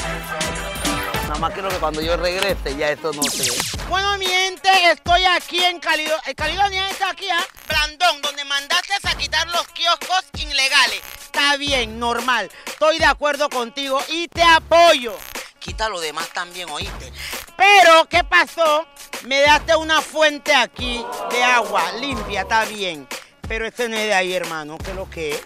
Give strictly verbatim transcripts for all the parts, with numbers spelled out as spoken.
Nada más quiero que cuando yo regrese ya esto no se... Bueno, mi gente, estoy aquí en Caledonia. El Caledonia está aquí, ¿ah? ¿eh? Brandon, donde mandaste a quitar los kioscos ilegales. Está bien, normal. Estoy de acuerdo contigo y te apoyo. Quita lo demás también, ¿oíste? Pero, ¿qué pasó? Me daste una fuente aquí de agua limpia, está bien. Pero este no es de ahí, hermano. ¿Qué es lo que es?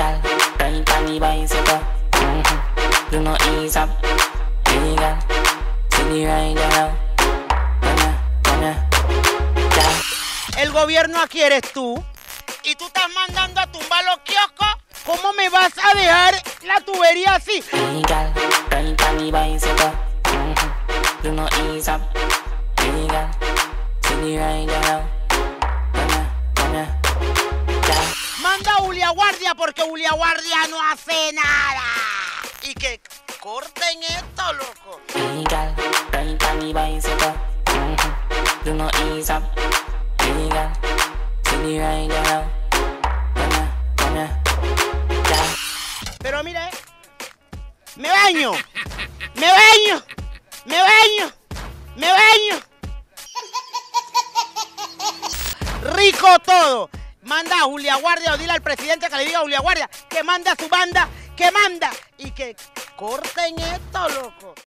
El gobierno aquí eres tú. Y tú estás mandando a tumbar los kioscos. ¿Cómo me vas a dejar la tubería así? Manda a Julia Guardia porque Julia Guardia no hace nada. Y que corten esto, loco. Pero mire, me baño, me baño, me baño, me baño. Rico todo. Manda a Julia Guardia o dile al presidente que le diga a Julia Guardia que manda a su banda, que manda y que corten esto, loco.